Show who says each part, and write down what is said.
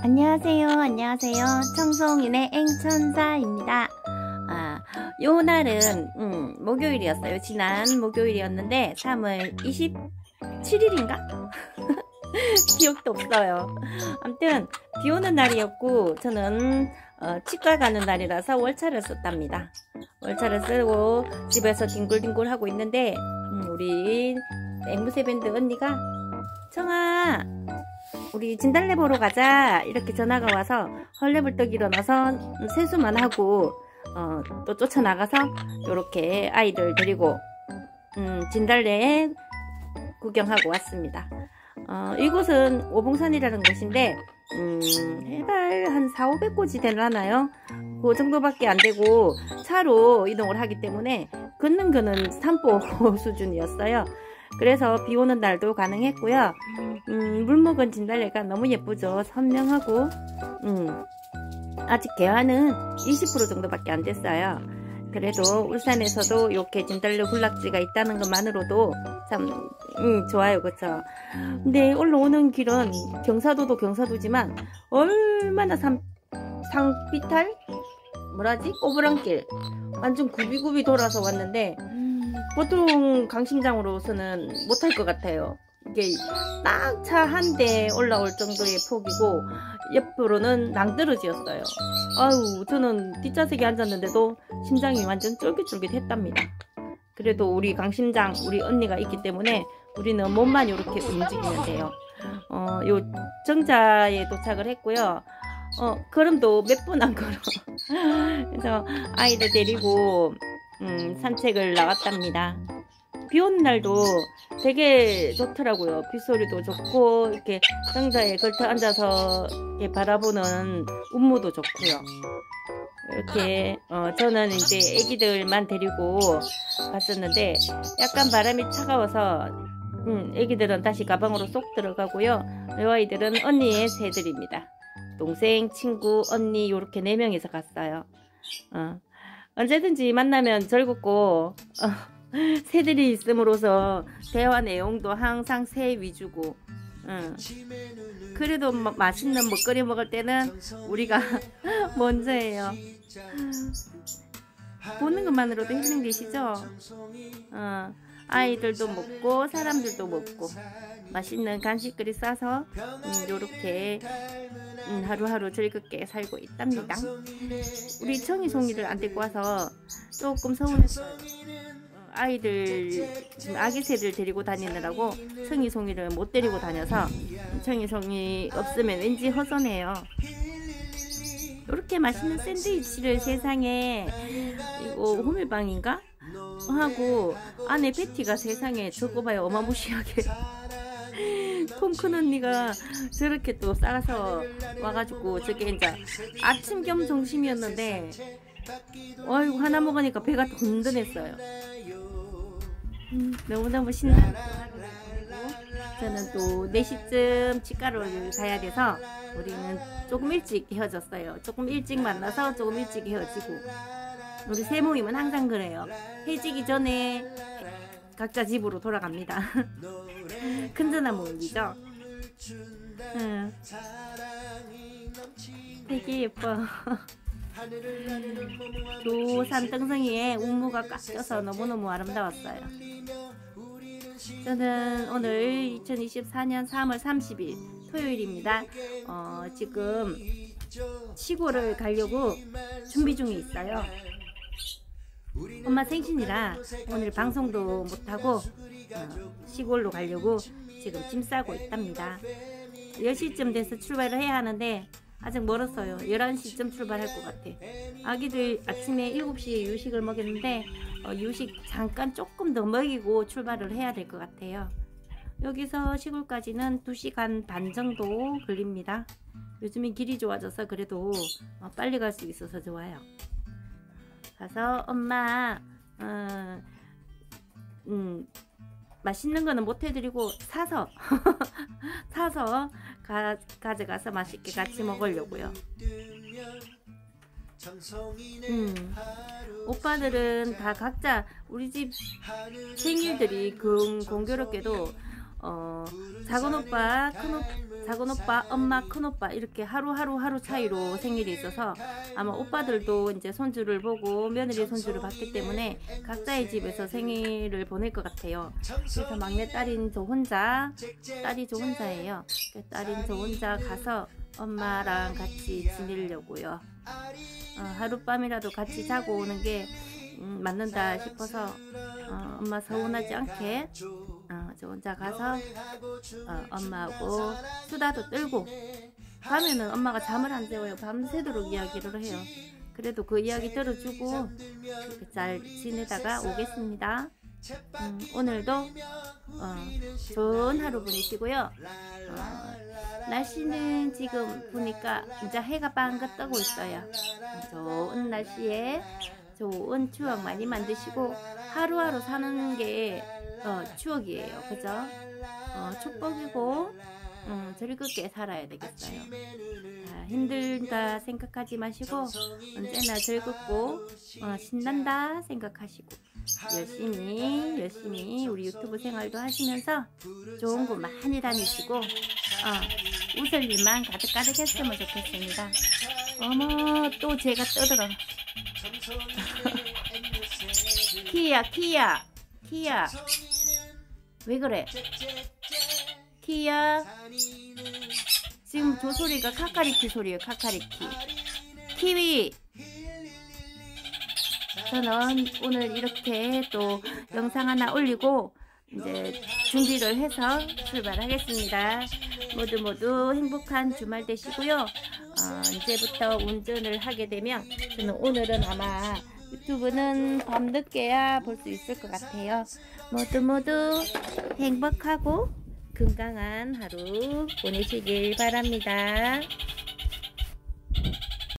Speaker 1: 안녕하세요. 안녕하세요. 청송인의 앵천사입니다. 요 날은 목요일이었어요. 지난 목요일이었는데 3월 27일인가? 기억도 없어요. 아무튼 비 오는 날이었고 저는 치과 가는 날이라서 월차를 썼답니다. 월차를 쓰고 집에서 뒹굴뒹굴 하고 있는데 우리 앵무새 밴드 언니가 청아 우리 진달래 보러 가자 이렇게 전화가 와서 헐레벌떡 일어나서 세수만 하고 또 쫓아나가서 이렇게 아이들 데리고 진달래 구경하고 왔습니다. 이곳은 오봉산이라는 곳인데 해발 한 400~500고지 되려나요? 그 정도밖에 안 되고 차로 이동을 하기 때문에 걷는 거는 산보 수준이었어요. 그래서 비 오는 날도 가능했고요. 물 먹은 진달래가 너무 예쁘죠. 선명하고 아직 개화는 20% 정도밖에 안 됐어요. 그래도 울산에서도 이렇게 진달래 군락지가 있다는 것만으로도 참 좋아요. 그쵸? 근데 올라오는 길은 경사도도 경사도지만 얼마나 상비탈? 뭐라지? 꼬부랑길 완전 굽이굽이 돌아서 왔는데 보통 강심장으로서는 못할 것 같아요. 이게 딱 차 한 대 올라올 정도의 폭이고 옆으로는 낭떠러지였어요. 아유 저는 뒷좌석에 앉았는데도 심장이 완전 쫄깃쫄깃했답니다. 그래도 우리 강심장 우리 언니가 있기 때문에 우리는 몸만 이렇게 움직이면 돼요. 요 정자에 도착을 했고요. 걸음도 몇 분 안 걸어. 그래서 아이들 데리고 산책을 나왔답니다. 비 오는 날도 되게 좋더라고요. 빗소리도 좋고 이렇게 정자에 걸터 앉아서 이렇게 바라보는 운무도 좋고요. 이렇게 저는 이제 애기들만 데리고 갔었는데 약간 바람이 차가워서 애기들은 다시 가방으로 쏙 들어가고요. 이 아이들은 언니의 새들입니다. 동생, 친구, 언니 이렇게 4명이서 갔어요. 언제든지 만나면 즐겁고 새들이 있음으로써 대화 내용도 항상 새 위주고 그래도 맛있는 먹거리 먹을 때는 우리가 먼저예요. 보는 것만으로도 힐링되시죠? 아이들도 먹고 사람들도 먹고 맛있는 간식거리 싸서 요렇게 하루하루 즐겁게 살고 있답니다. 우리 청이송이를 안 데리고 와서 조금 서운했어요. 아이들 지금 아기새를 데리고 다니느라고 청이송이를 못 데리고 다녀서 청이송이 없으면 왠지 허전해요. 이렇게 맛있는 샌드위치를 세상에 이거 호밀빵인가? 하고 안에 패티가 세상에 저거 봐요. 어마무시하게 통 큰 언니가 저렇게 또 싸서 와가지고 저게 이제 아침 겸 점심이었는데 어이구 하나 먹으니까 배가 든든했어요. 너무너무 신나고 저는 또 4시쯤 치과를 가야 돼서 우리는 조금 일찍 헤어졌어요. 조금 일찍 만나서 조금 일찍 헤어지고 우리 새 모임은 항상 그래요. 헤어지기 전에 각자 집으로 돌아갑니다. 큰전화 모임이죠. 되게 예뻐. 조산 등성이에 운무가 꽉 껴서 너무너무 아름다웠어요. 저는 오늘 2024년 3월 30일 토요일입니다. 지금 시골을 가려고 준비 중에 있어요. 엄마 생신이라 오늘 방송도 못하고 시골로 가려고 지금 짐 싸고 있답니다. 10시쯤 돼서 출발을 해야 하는데 아직 멀었어요. 11시쯤 출발할 것 같아. 아기들 아침에 7시에 유식을 먹였는데 유식 잠깐 조금 더 먹이고 출발을 해야 될 것 같아요. 여기서 시골까지는 2시간 반 정도 걸립니다. 요즘엔 길이 좋아져서 그래도 빨리 갈 수 있어서 좋아요. 가서 엄마 맛있는 거는 못 해드리고 사서 사서 가져가서 맛있게 같이 먹으려고요. 오빠들은 다 각자 우리 집 생일들이 공교롭게도 작은 오빠, 작은 오빠, 엄마, 큰 오빠 이렇게 하루 차이로 생일이 있어서 아마 오빠들도 이제 손주를 보고 며느리 손주를 봤기 때문에 각자의 집에서 생일을 보낼 것 같아요. 그래서 막내 딸인 저 혼자, 딸이 저 혼자예요. 딸인 저 혼자 가서 엄마랑 같이 지내려고요. 하룻밤이라도 같이 자고 오는 게 맞는다 싶어서 엄마 서운하지 않게 저 혼자 가서 엄마하고 수다도 떨고, 가면은 엄마가 잠을 안 재워요. 밤새도록 이야기를 해요. 그래도 그 이야기 들어주고 이렇게 잘 지내다가 오겠습니다. 오늘도 좋은 하루 보내시고요. 날씨는 지금 보니까 이제 해가 방긋 뜨고 있어요. 좋은 날씨에 좋은 추억 많이 만드시고 하루하루 사는 게 추억이에요. 그죠? 축복이고 즐겁게 살아야 되겠어요. 힘들다 생각하지 마시고 언제나 즐겁고 신난다 생각하시고 열심히 우리 유튜브 생활도 하시면서 좋은 곳 많이 다니시고 웃을 일만 가득 했으면 좋겠습니다. 어머, 또 제가 떠들어. 키야 왜 그래? 키야, 지금 저 소리가 카카리키 소리예요. 카카리키. 키위. 저는 오늘 이렇게 또 영상 하나 올리고 이제 준비를 해서 출발하겠습니다. 모두 행복한 주말 되시고요. 이제부터 운전을 하게 되면 저는 오늘은 아마 유튜브는 밤늦게야 볼 수 있을 것 같아요. 모두 행복하고 건강한 하루 보내시길 바랍니다.